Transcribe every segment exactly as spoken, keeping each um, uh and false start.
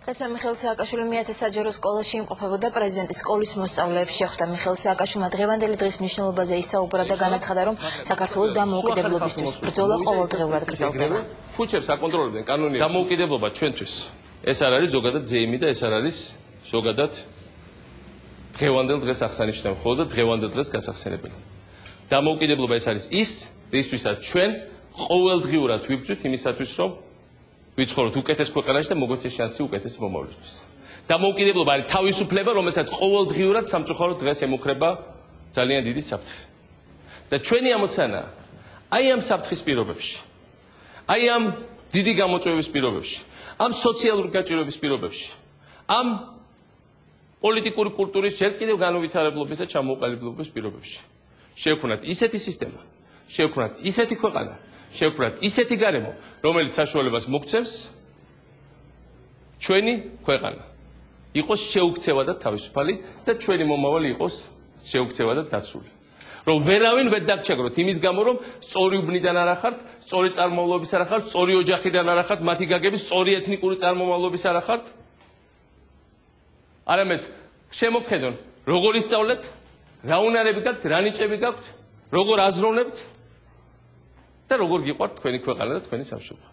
დღესვე მიხეილ სააკაშვილი მეათე საჯარო სკოლაში იმყოფებოდა პრეზიდენტის სკოლის მოსწავლეებს შეხვდა. მიხეილ სააკაშვილმა დღევანდელი დღის მნიშვნელობაზე ისაუბრა და განაცხადა, რომ საქართველოს დამოუკიდებლობისთვის ბრძოლა ყოველდღიურად გრძელდება. ქუჩებს აკონტროლებდნენ კანონიერი დამოუკიდებლობა ჩვენთვის. ეს არ არის ზოგადად ზეიმი და ეს არ არის ზოგადად დღევანდელ დღეს აღსანიშნავი, ხოლო და დღევანდელ დღეს გასახსენებელი. დამოუკიდებლობა ეს არის ის, რისთვისაც ჩვენ ყოველდღიურად ვიბრძვით იმისათვის, რომ ვიცხოვროთ უკეთეს ქვეყანაში და მოგვეცეს შანსი უკეთეს მომავლისთვის. დამოუკიდებლობა არის თავისუფლება, რომელსაც ყოველდღიურად სამწუხაროდ დღეს ემუქრება ძალიან დიდი საფრთხე. და ჩვენი ამოცანა აი ამ საფრთხის პირობებში, აი ამ დიდი გამოწვევის პირობებში, ამ სოციალური გაჭირვების პირობებში, ამ პოლიტიკური კულტურის ჯერ კიდევ განუვითარებლობის და ჩამოუყალიბებლობის პირობებში შევქმნათ ისეთი სისტემა, შევქმნათ ისეთი ქვეყანა, შევქმნათ ისეთი გარემო, რომელიც საშუალებას მოგცემს ჩვენი ქვეყანა იყოს შეუქცევადად თავისუფალი და ჩვენი მომავალი იყოს შეუქცევადად დაცული. რომ ვერავინ ვერ დაგჩაგროთ იმის გამო, რომ სწორი უბნიდან არ ახართ, სწორი წარმომავლობის არ ახართ, სწორი ოჯახიდან არ ახართ, მათი გაგების სწორი ეთნიკური წარმომავლობის არ ახართ. არამედ შემოგხედონ, როგორ ისწავლეთ, რა უნარები გაქვთ, რა ნიჭები გაქვთ, როგორ აზროვნებთ და როგორ გიყვართ თქვენი ქვეყანა და თქვენი სამშობლო.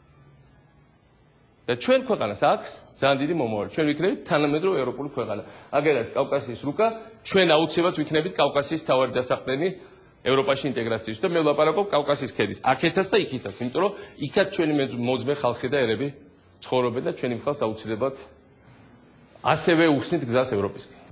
და ჩვენ ქვეყანას აქვს ძალიან დიდი მომავალი. ჩვენ ვიქნებით თანამედროვე ევროპული ქვეყანა. აგერ არის კავკასიის რუკა, ჩვენ აუცილებლად ვიქნებით კავკასიის თავარი დასაყრდენი ევროპაში ინტეგრაციის და მე ვლაპარაკობ კავკასიის ქედის, აქეთაც და იქითაც, იმიტომ რომ იქაც ჩვენი მოძმე ხალხი და ერები ცხოვრობენ და ჩვენი მხარს აუცილებლად ასევე უხსნით გზას ევროპისკენ.